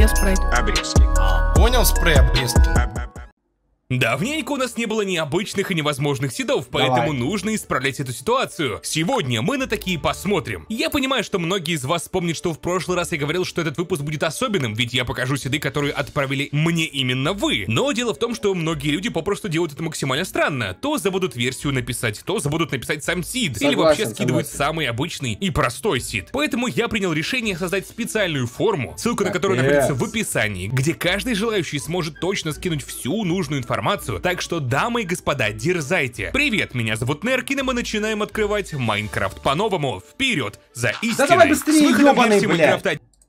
Где спрайт? Обрезки. Понял, спрей обрезки. Давненько у нас не было необычных и невозможных сидов, поэтому нужно исправлять эту ситуацию. Сегодня мы на такие посмотрим. Я понимаю, что многие из вас помнят, что в прошлый раз я говорил, что этот выпуск будет особенным, ведь я покажу сиды, которые отправили мне именно вы. Но дело в том, что многие люди попросту делают это максимально странно. То забудут версию написать, то забудут написать сам сид, или вообще скидывают самый обычный и простой сид. Поэтому я принял решение создать специальную форму, ссылка на которую находится в описании, где каждый желающий сможет точно скинуть всю нужную информацию. Так что, дамы и господа, дерзайте. Привет, меня зовут Неркин, и мы начинаем открывать Майнкрафт по-новому. Вперед за истиной. Да давай быстрее, ёбаный, блядь.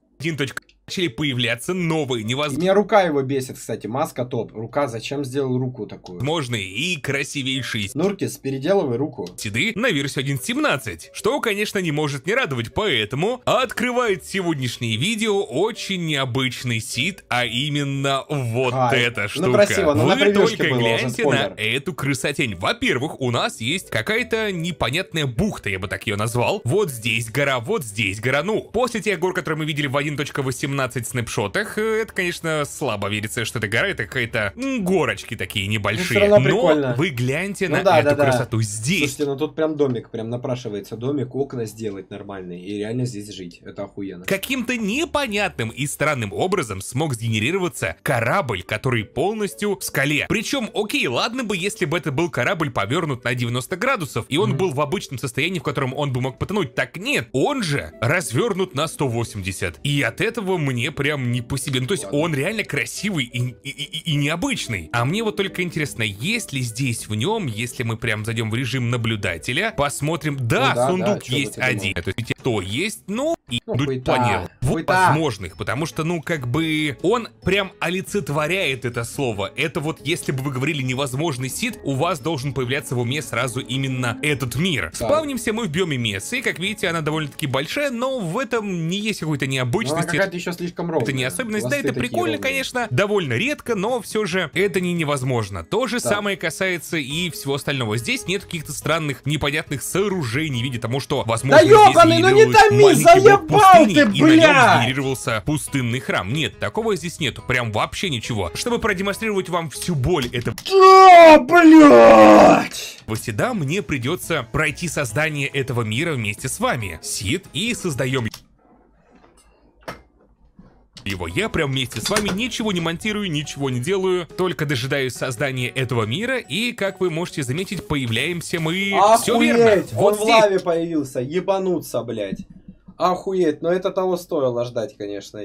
Начали появляться новые невозможные. Мне рука его бесит, кстати, маска топ. Рука, зачем сделал руку такую? И красивейшие Нуркис, переделывай руку. Сиды на версию 1.17, что, конечно, не может не радовать, поэтому открывает сегодняшнее видео очень необычный сид, а именно вот эта штука. Ну красиво, но вы только было, гляньте на эту красотень. Во-первых, у нас есть какая-то непонятная бухта, я бы так ее назвал. Вот здесь гора, ну. После тех гор, которые мы видели в 1.18 снапшотах, это, конечно, слабо верится, что это гора, это какая-то горочки такие небольшие. Но вы гляньте на эту красоту здесь. Слушайте, ну тут прям домик, прям напрашивается домик, окна сделать нормальные и реально здесь жить. Это охуенно. Каким-то непонятным и странным образом смог сгенерироваться корабль, который полностью в скале. Причем, окей, ладно бы, если бы это был корабль повернут на 90 градусов, и он был в обычном состоянии, в котором он бы мог потонуть. Так нет, он же развернут на 180. И от этого мне прям не по себе. Ну, то есть он реально красивый и необычный. А мне вот только интересно, есть ли здесь в нем, если мы прям зайдем в режим наблюдателя, посмотрим, сундук есть один. То есть то есть, и будут планировать. Возможных, потому что, как бы, он прям олицетворяет это слово. Это вот, если бы вы говорили невозможный сид, у вас должен появляться в уме сразу именно этот мир. Спавнимся мы в биоме Мессы, как видите, она довольно-таки большая, но в этом не есть какой-то необычности. Еще слишком ровно. Это не особенность, да, это прикольно, конечно, довольно редко, но все же это не невозможно. То же самое касается и всего остального. Здесь нет каких-то странных, непонятных сооружений в виде того, что, возможно, здесь генерировался пустынный храм. Нет, такого здесь нету, прям вообще ничего. Чтобы продемонстрировать вам всю боль этого... Сида, мне придется пройти создание этого мира вместе с вами. Сид, и создаем его. Я прям вместе с вами ничего не монтирую, ничего не делаю, только дожидаюсь создания этого мира, и, как вы можете заметить, появляемся мы... Все верно. Вот он в лаве появился, ебануться, блядь. Охуеть, но это того стоило ждать, конечно.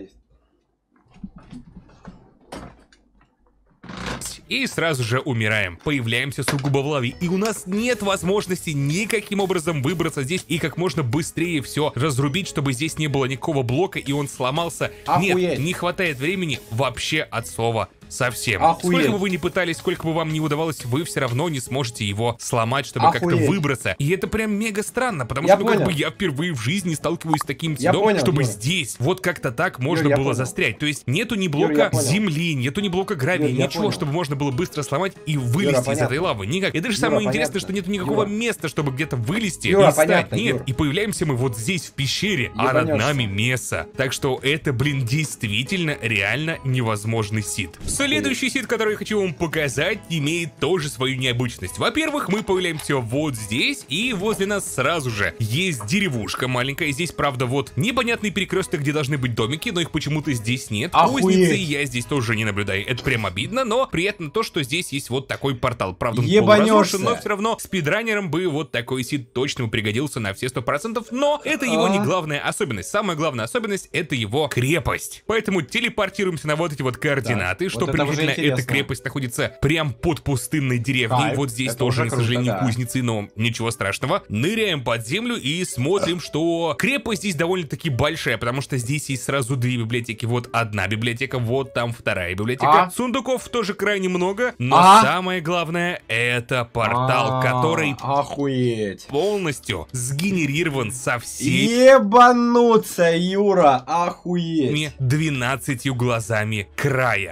И сразу же умираем. Появляемся сугубо в лаве. И у нас нет возможности никаким образом выбраться здесь и как можно быстрее все разрубить, чтобы здесь не было никакого блока и он сломался. Охуеть. Нет, не хватает времени вообще от слова совсем. Охуеть. Сколько бы вы ни пытались, сколько бы вам ни удавалось, вы все равно не сможете его сломать, чтобы как-то выбраться. И это прям мега странно, потому что как бы я впервые в жизни сталкиваюсь с таким сидом, чтобы здесь вот как-то так можно было застрять. То есть нету ни блока земли, нету ни блока гравия, ничего, чтобы можно было быстро сломать и вылезти из этой лавы. Никак. И даже самое интересное, что нету никакого места, чтобы где-то вылезти и встать. Нет, и появляемся мы вот здесь в пещере, а над нами Месса. Так что это, блин, действительно реально невозможный сид. Следующий сид, который я хочу вам показать, имеет тоже свою необычность. Во-первых, мы появляемся вот здесь, и возле нас сразу же есть деревушка маленькая. Здесь, правда, вот непонятный перекресток, где должны быть домики, но их почему-то здесь нет. Кузницы я здесь тоже не наблюдаю. Это прям обидно, но приятно то, что здесь есть вот такой портал. Правда, он полуразрушен, но все равно спидранерам бы вот такой сид точно пригодился на все 100%, но это его не главная особенность. Самая главная особенность — это его крепость. Поэтому телепортируемся на вот эти вот координаты, что приблизительно эта крепость находится прям под пустынной деревней. Вот здесь тоже, к сожалению, кузницы, но ничего страшного. Ныряем под землю и смотрим, что крепость здесь довольно-таки большая, потому что здесь есть сразу две библиотеки. Вот одна библиотека, вот там вторая библиотека. Сундуков тоже крайне много, но самое главное — это портал, который полностью сгенерирован со всеми... Ебануться, Юра, охуеть. 12 глазами края. Вы, скорее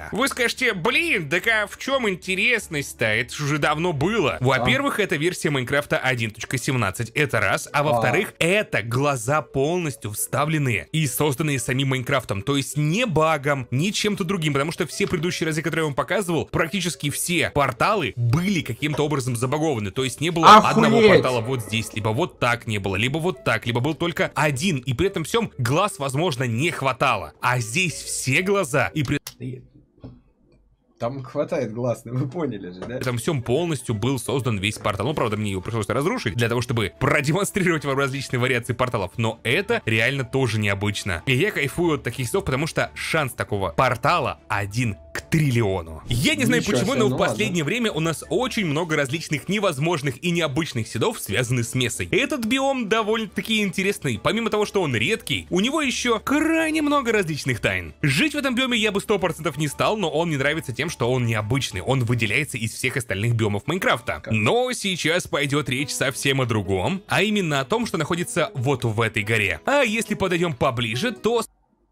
скажете, блин, так а в чем интересность-то? Это же уже давно было. Во-первых, это версия Майнкрафта 1.17, это раз. А во-вторых, это глаза полностью вставленные и созданные самим Майнкрафтом. То есть не багом, ни чем-то другим. Потому что все предыдущие разы, которые я вам показывал, практически все порталы были каким-то образом забагованы. То есть не было одного портала вот здесь, либо вот так не было, либо вот так, либо был только один. И при этом всем глаз, возможно, не хватало. А здесь все глаза и при... Там хватает глаз, вы поняли же, да? Там всем полностью был создан весь портал. Ну, правда, мне его пришлось разрушить для того, чтобы продемонстрировать вам различные вариации порталов. Но это реально тоже необычно. И я кайфую от таких слов, потому что шанс такого портала 1 к триллиону. Я не знаю почему, но в последнее время у нас очень много различных невозможных и необычных седов, связанных с месой. Этот биом довольно-таки интересный. Помимо того, что он редкий, у него еще крайне много различных тайн. Жить в этом биоме я бы 100% не стал, но он мне нравится тем, что он необычный, он выделяется из всех остальных биомов Майнкрафта. Но сейчас пойдет речь совсем о другом, а именно о том, что находится вот в этой горе. А если подойдем поближе, то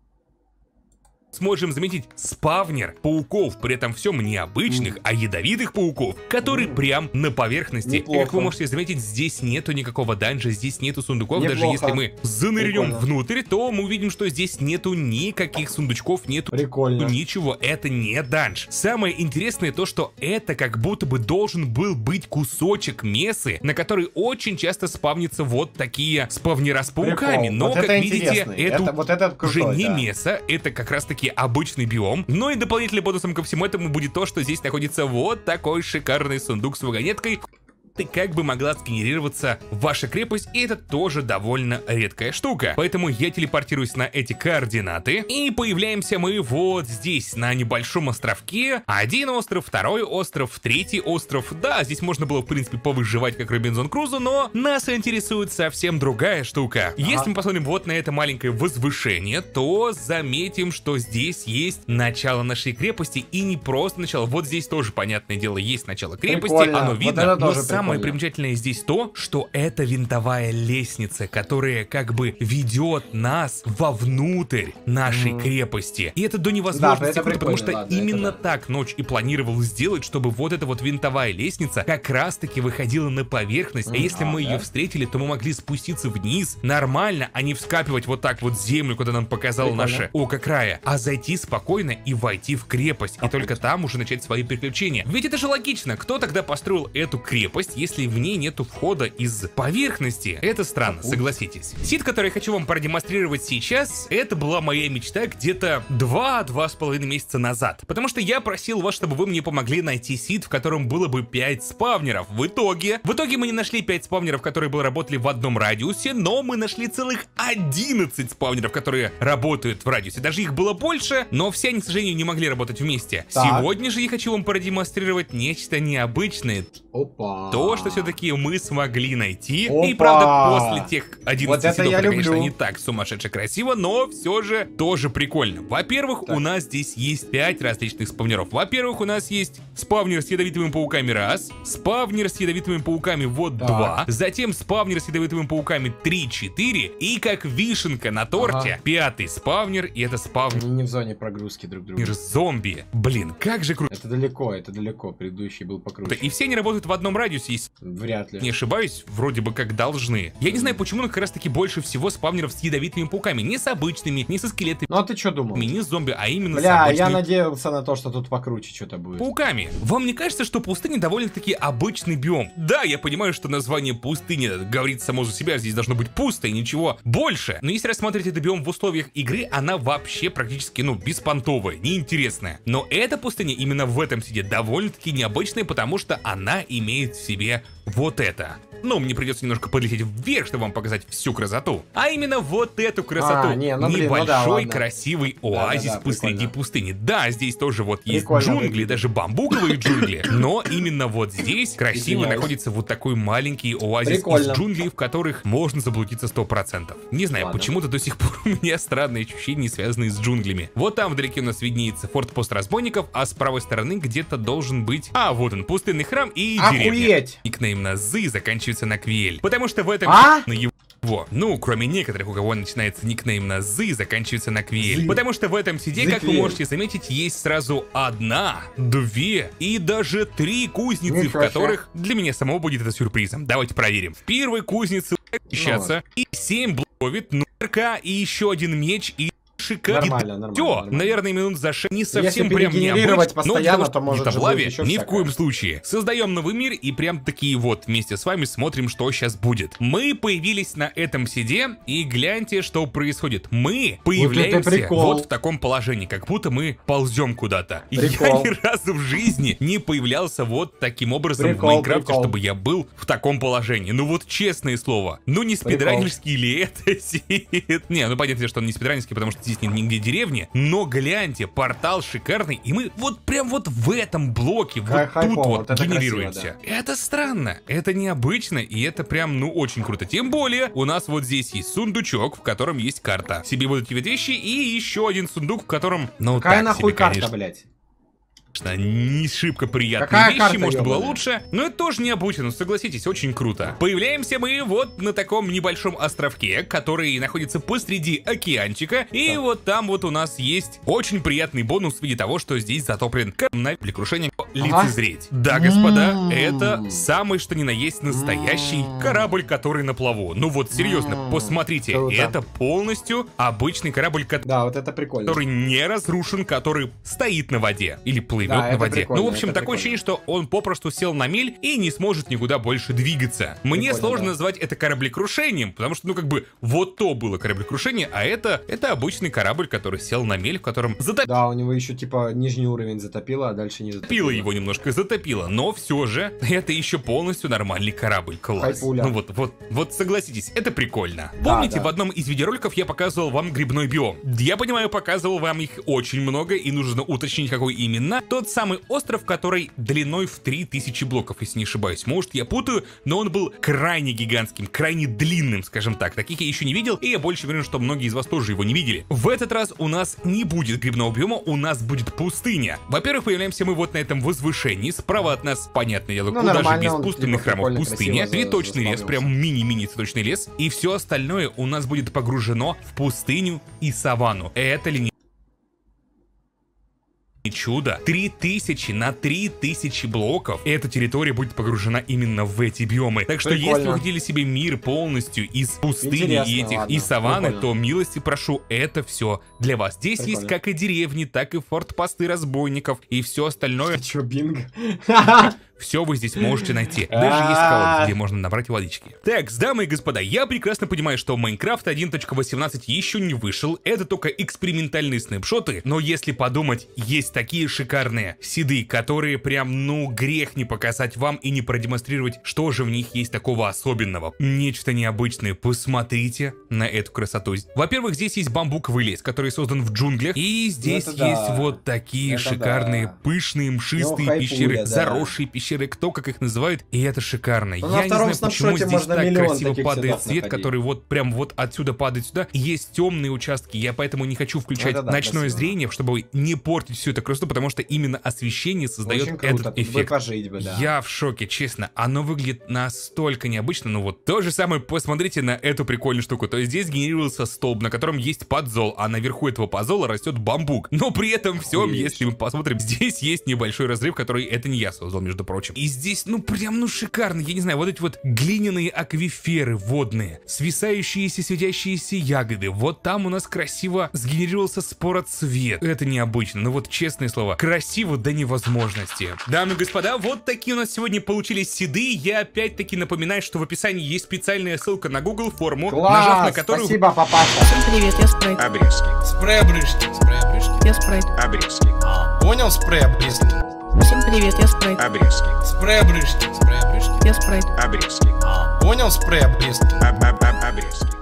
сможем заметить спавнер пауков, при этом всем необычных, а ядовитых пауков, которые прям на поверхности. И как вы можете заметить, здесь нету никакого данжа, здесь нету сундуков. Даже если мы занырнем внутрь, то мы увидим, что здесь нету никаких сундучков, нету ничего. Это не данж. Самое интересное то, что это как будто бы должен был быть кусочек месы, на который очень часто спавнится вот такие спавнера с пауками. Но, вот как видите, это уже не меса, это как раз таки обычный биом. Но и дополнительным бонусом ко всему этому будет то, что здесь находится вот такой шикарный сундук с вагонеткой. И как бы могла сгенерироваться ваша крепость, и это тоже довольно редкая штука. Поэтому я телепортируюсь на эти координаты, и появляемся мы вот здесь, на небольшом островке. Один остров, второй остров, третий остров. Да, здесь можно было, в принципе, повыживать как Робинзон Крузо, но нас интересует совсем другая штука. Если мы посмотрим вот на это маленькое возвышение, то заметим, что здесь есть начало нашей крепости, и не просто начало. Вот здесь тоже, понятное дело, есть начало крепости, оно видно, но самое примечательное здесь то, что это винтовая лестница, которая как бы ведет нас вовнутрь нашей крепости. И это до невозможности круто, потому что именно так Ночь и планировал сделать, чтобы вот эта вот винтовая лестница как раз-таки выходила на поверхность. А если мы ее встретили, то мы могли спуститься вниз нормально, а не вскапивать вот так вот землю, куда нам показало наше око края, а зайти спокойно и войти в крепость. И только там уже начать свои приключения. Ведь это же логично. Кто тогда построил эту крепость, если в ней нету входа из поверхности? Это странно, согласитесь. Сид, который я хочу вам продемонстрировать сейчас, это была моя мечта где-то 2-2,5 месяца назад. Потому что я просил вас, чтобы вы мне помогли найти сид, в котором было бы 5 спавнеров. В итоге мы не нашли 5 спавнеров, которые бы работали в одном радиусе, но мы нашли целых 11 спавнеров, которые работают в радиусе. Даже их было больше, но все они, к сожалению, не могли работать вместе. Сегодня же я хочу вам продемонстрировать нечто необычное. То, что все-таки мы смогли найти. И правда, после тех 11 сидов, это, конечно, не так сумасшедше красиво, но все же тоже прикольно. Во-первых, у нас здесь есть 5 различных спавнеров. Во-первых, у нас есть спавнер с ядовитыми пауками раз, спавнер с ядовитыми пауками вот 2, затем спавнер с ядовитыми пауками 3-4, и как вишенка на торте, 5-й спавнер, и это спавнер... Не в зоне прогрузки друг друга. Зомби. Блин, как же круто. Это далеко, предыдущий был покруче. И все они работают в одном радиусе, если вряд ли. Не ошибаюсь, вроде бы как должны. Я не знаю, почему, но как раз таки больше всего спавнеров с ядовитыми пауками. Не с обычными, не со скелетами. Ну а ты что думал? Не с зомби, а именно с обычными... я надеялся на то, что тут покруче что-то будет. Пауками. Вам не кажется, что пустыня довольно-таки обычный биом? Да, я понимаю, что название пустыни говорит само за себя, здесь должно быть пусто и ничего больше. Но если рассмотреть этот биом в условиях игры, она вообще практически, беспонтовая, неинтересная. Но эта пустыня именно в этом сиде довольно-таки необычная, потому что она имеет в себе вот это. Но мне придется немножко подлететь вверх, чтобы вам показать всю красоту. А именно вот эту красоту. Небольшой красивый оазис посреди пустыни. Да, здесь тоже вот есть джунгли, даже бамбуковые джунгли. Но именно вот здесь красиво находится вот такой маленький оазис из джунглей, в которых можно заблудиться 100%. Не знаю, почему-то до сих пор у меня странные ощущения, связанные с джунглями. Вот там вдалеке у нас виднеется форт-пост разбойников, а с правой стороны где-то должен быть... А, вот он, пустынный храм и деревня. Никнейм на Зы заканчивается на Квиэль. Потому что в этом... Ну, кроме некоторых, у кого начинается никнейм на «З» и заканчивается на «Квель». Потому что в этом CD, как вы можете заметить, есть сразу 1, 2 и даже 3 кузницы, в которых для меня самого будет это сюрпризом. Давайте проверим. В первой кузнице сейчас и 7 блоковит, нурка, и еще 1 меч, и шикарно. Все, наверное, минут за 6 не совсем прям необычно, постоянно, то может в лаве ни в коем случае. Создаем новый мир и прям такие вот вместе с вами смотрим, что сейчас будет. Мы появились на этом CD и гляньте, что происходит. Мы появляемся вот в таком положении, как будто мы ползем куда-то. Я ни разу в жизни не появлялся вот таким образом в Майнкрафте, чтобы я был в таком положении. Ну вот честное слово, ну не спидранерский ли это сидит? Не, ну понятно, что он не спидранерский, потому что здесь нет нигде деревни, но гляньте, портал шикарный, и мы вот прям вот в этом блоке, вот тут вот генерируемся. Красиво, да. Это странно, это необычно, и это прям, ну, очень круто. Тем более, у нас вот здесь есть сундучок, в котором есть карта. Себе вот эти вот вещи, и еще один сундук, в котором, ну, какая так нахуй себе, карта, конечно. блядь? Не шибко приятные какая вещи, карта, может было лучше, но это тоже необычно, но согласитесь, очень круто. Появляемся мы вот на таком небольшом островке, который находится посреди океанчика, и вот там вот у нас есть очень приятный бонус в виде того, что здесь затоплен корабль для крушения лицезреть. Да, господа, это самый что ни на есть настоящий корабль, который на плаву. Ну вот серьезно, посмотрите, это полностью обычный корабль, да, вот это прикольно, который не разрушен, который стоит на воде или плывет на воде. Ну, в общем, такое ощущение, что он попросту сел на мель и не сможет никуда больше двигаться. Мне сложно назвать это кораблекрушением, потому что, ну, как бы, вот то было кораблекрушение, а это обычный корабль, который сел на мель, в котором затопило. Да, у него еще, типа, нижний уровень затопило, а дальше не затопило. Его немножко затопило, но все же это еще полностью нормальный корабль. Класс. Хайпуля. Ну вот согласитесь, это прикольно. Помните, в одном из видеороликов я показывал вам грибной биом? Я понимаю, показывал вам их очень много, и нужно уточнить, какой именно. Тот самый остров, который длиной в 3000 блоков, если не ошибаюсь. Может, я путаю, но он был крайне гигантским, крайне длинным, скажем так. Таких я еще не видел, и я больше уверен, что многие из вас тоже его не видели. В этот раз у нас не будет грибного биома, у нас будет пустыня. Во-первых, появляемся мы вот на этом возвышении. Справа от нас, понятное дело, куда же без пустынных храмов пустыня. Цветочный лес, прям мини-мини цветочный лес. И все остальное у нас будет погружено в пустыню и саванну. Это ли не чудо? 3000 на 3000 блоков. Эта территория будет погружена именно в эти биомы. Так что если вы хотели себе мир полностью из пустыни и этих и саванны, то милости прошу, это все для вас. Здесь есть как и деревни, так и фортпосты разбойников и все остальное. Чё, бинг? Все вы здесь можете найти. Даже есть колодцы, где можно набрать водички. Так, дамы и господа, я прекрасно понимаю, что Майнкрафт 1.18 еще не вышел. Это только экспериментальные снапшоты. Но если подумать, есть такие шикарные сиды, которые прям, ну, грех не показать вам и не продемонстрировать, что же в них есть такого особенного. Нечто необычное. Посмотрите на эту красоту. Во-первых, здесь есть бамбуковый лес, который создан в джунглях. И здесь есть вот такие шикарные, пышные, мшистые пещеры, заросшие пещеры. Кто как их называет, и это шикарно. Я не знаю, почему здесь так красиво падает свет, который вот прям вот отсюда падает сюда. Есть темные участки, я поэтому не хочу включать ночное зрение, чтобы не портить всю эту красоту, потому что именно освещение создает этот эффект. Я в шоке, честно. Оно выглядит настолько необычно. Ну вот то же самое, посмотрите на эту прикольную штуку. То есть здесь генерировался столб, на котором есть подзол, а наверху этого подзола растет бамбук. Но при этом всем, если мы посмотрим, здесь есть небольшой разрыв, который это не я создал, между прочим. И здесь, ну прям, ну шикарно, я не знаю, вот эти вот глиняные аквиферы водные, свисающиеся светящиеся ягоды, вот там у нас красиво сгенерировался спороцвет. Это необычно, ну вот честное слово, красиво до невозможности. Дамы и господа, вот такие у нас сегодня получились сиды. Я опять-таки напоминаю, что в описании есть специальная ссылка на Google форму, нажав на которую... Спасибо, папаша. Всем привет, я Спрайт. Обрезки. Спрей-обрыжки. Спрей-обрыжки. Я Спрайт. Обрезки. Понял, спрей-обрезки. Всем привет, я Спрайт. Обрезки. Спрей-обрыжки. Спрей-обрыжки. Я Спрайт. Обрезки. Понял, спрей-обрезки. Обрезки.